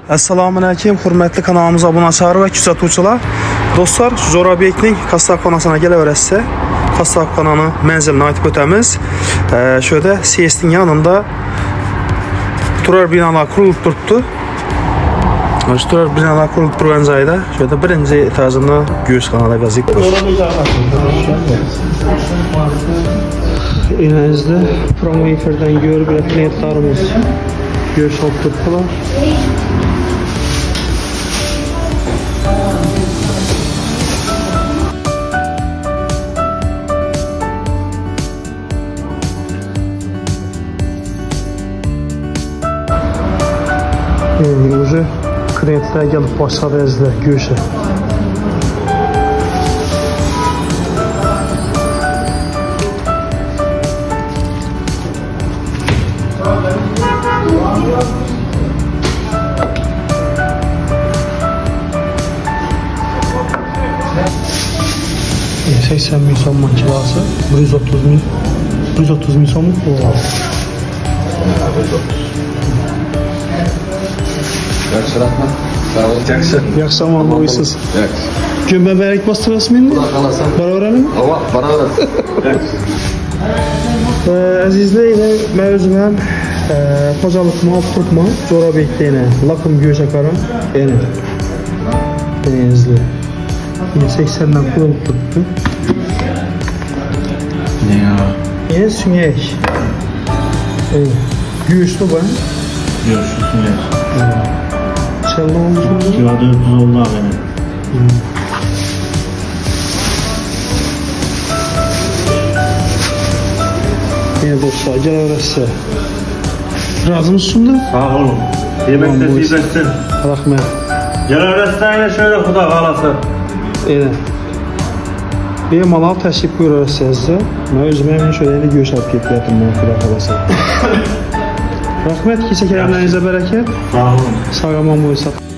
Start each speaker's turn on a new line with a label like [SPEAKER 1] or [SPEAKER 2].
[SPEAKER 1] Assalamualaikum, hurmatli kanalımıza abunəçiləri və kuzatuvchilar. Dostlar, Jo'rabekning qassobxonasiga kelaverasizlar. Qassobxonani mənzilinə aytib o'tamiz. Şöyle CS'nin yanında turar binalar qurilib turibdi. Şu turar binalar qurilib turgan joyda şöyle birinci etajında go'shtxonada gazik bor. Elinizde promo efirden görüp klientlarımız go'sht olib turibdilar. Уже klientler gelip başladı ezler göğüşe. $80.000 son makinası, 130.000 sonluk bu var.
[SPEAKER 2] Yaxşı rahmat. Sağ ol. Yaxşı.
[SPEAKER 1] Yaxşı amanlı oysuz.
[SPEAKER 2] Yaxşı.
[SPEAKER 1] Gömbe bərək bastırasın mı? Bara öğrenim?
[SPEAKER 2] Ova, bara öğrenim. Yaxşı.
[SPEAKER 1] Əzizlər, mən özüməm qocalıqma, oturtma, Jo'rabekdə yenə lakım göğüş akaram. Yenə. Əzizlər. 80'den kurulup tuttu.
[SPEAKER 2] Ne ya?
[SPEAKER 1] Yine süngək. Göğüşlü var.
[SPEAKER 2] Göğüşlü süngək.
[SPEAKER 1] Çəlla olmuş mu?
[SPEAKER 2] Kivada 400 oldu abi.
[SPEAKER 1] Yine dostlar, gel öğretsin. Razı mısın da?
[SPEAKER 2] Sağ olun. Yemekte siz etsin.
[SPEAKER 1] Rahmet.
[SPEAKER 2] Gel öğretsin yine şöyle kuda kalası.
[SPEAKER 1] Elə. Bir malal təşrif buyurursanızsa, mən özümə həmin şöyle göğüş alıp getirdim mən kuda kalası. Rahmet, keçək əllərinizə bərəkət.
[SPEAKER 2] Sağ olun.
[SPEAKER 1] Sağ olun.